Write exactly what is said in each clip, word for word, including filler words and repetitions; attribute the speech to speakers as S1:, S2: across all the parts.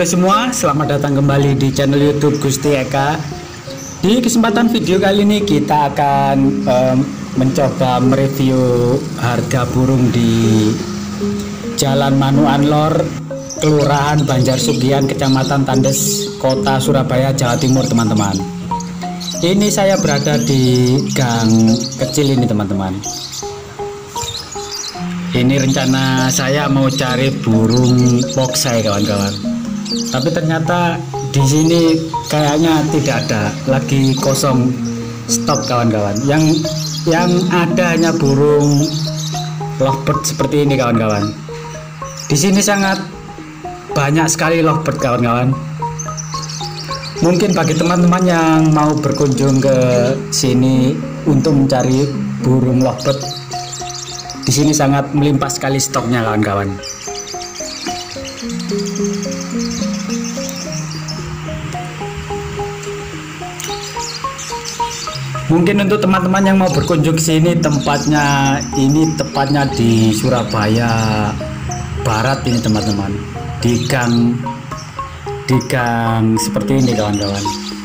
S1: semua, selamat datang kembali di channel YouTube Gusti Eka. Di kesempatan video kali ini kita akan um, mencoba mereview harga burung di Jalan Manukan Lor, Kelurahan Banjarsugihan, Kecamatan Tandes, Kota Surabaya, Jawa Timur, teman-teman. Ini saya berada di gang kecil ini, teman-teman. Ini rencana saya mau cari burung poksai, kawan-kawan. Tapi ternyata di sini kayaknya tidak ada, lagi kosong stok, kawan-kawan. Yang yang ada hanya burung lovebird seperti ini, kawan-kawan. Di sini sangat banyak sekali lovebird, kawan-kawan. Mungkin bagi teman-teman yang mau berkunjung ke sini untuk mencari burung lovebird, di sini sangat melimpah sekali stoknya, kawan-kawan. Mungkin untuk teman-teman yang mau berkunjung ke sini, tempatnya ini tepatnya di Surabaya Barat ini, teman-teman. Di gang di gang seperti ini, kawan-kawan.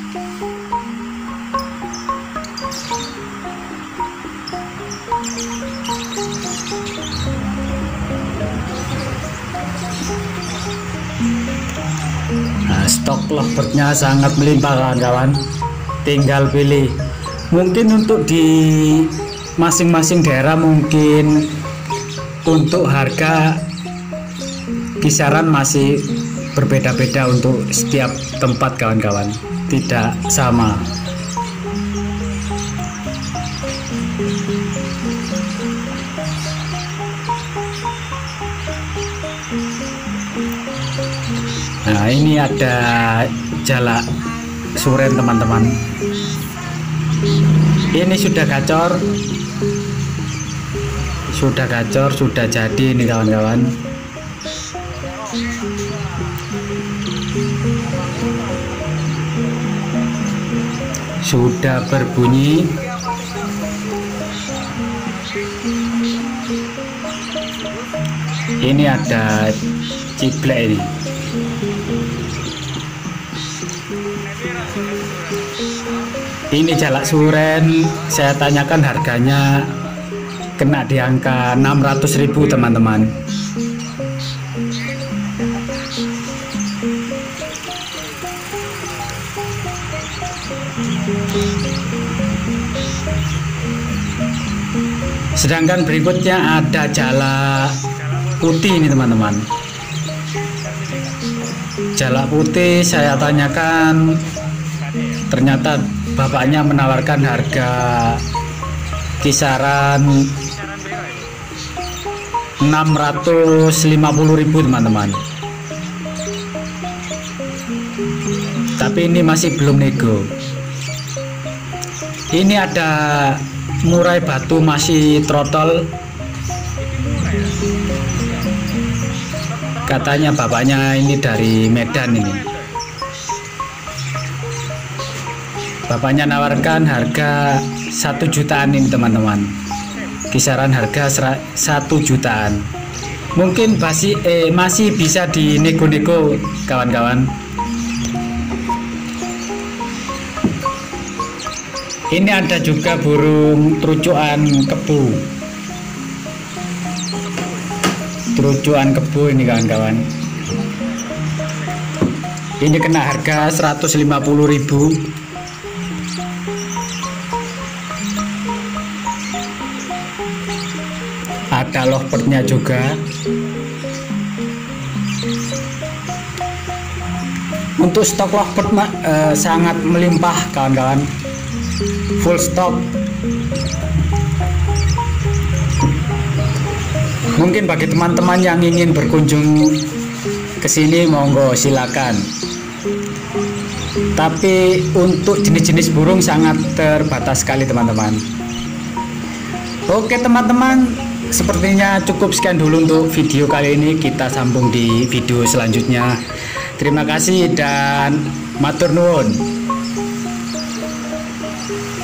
S1: Nah, stok lovebird-nya sangat melimpah, kawan-kawan. Tinggal pilih. Mungkin untuk di masing-masing daerah, mungkin untuk harga kisaran masih berbeda-beda untuk setiap tempat, kawan-kawan. Tidak sama. Nah, ini ada jalak suren, teman-teman. Ini sudah gacor, sudah gacor, sudah jadi ini, kawan-kawan. Sudah berbunyi. Ini ada ciblek ini. Ini jalak suren, saya tanyakan harganya kena di angka enam ratus ribu, teman-teman. Sedangkan berikutnya ada jalak putih ini, teman-teman. Jalak putih saya tanyakan, ternyata bapaknya menawarkan harga kisaran enam ratus lima puluh ribu, teman-teman. Tapi ini masih belum nego. Ini ada murai batu masih trotol. Katanya bapaknya ini dari Medan ini. Bapaknya nawarkan harga satu jutaan ini, teman-teman. Kisaran harga satu jutaan. Mungkin masih eh, masih bisa dinego-nego, kawan-kawan. Ini ada juga burung terucuan kebu. Terucuan kebu ini, kawan-kawan. Ini kena harga seratus lima puluh ribu. Ada lovebird-nya juga. Untuk stok lovebird eh, sangat melimpah, kawan-kawan. Full stok. Mungkin bagi teman-teman yang ingin berkunjung ke sini, monggo silakan. Tapi untuk jenis-jenis burung sangat terbatas sekali, teman-teman. Oke, teman-teman, sepertinya cukup sekian dulu untuk video kali ini. Kita sambung di video selanjutnya. Terima kasih dan matur nuwun.